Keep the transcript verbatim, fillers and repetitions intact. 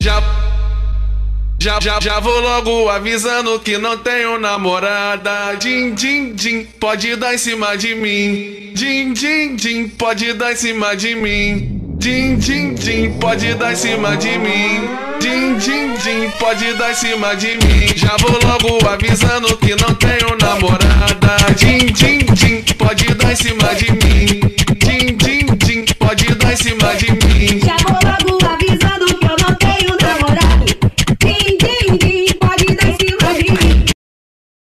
Já, já, já, já vou logo avisando que não tenho namorada. Din, din, din, pode dar em cima de mim. Din, din, din, pode dar em cima de mim. Din, din, din, pode dar em cima de mim. Din, din, din, pode dar em cima de mim. Já vou logo avisando que não tenho namorada. Din, din, din, pode dar em cima de mim. Din, din, din, pode dar em cima de mim.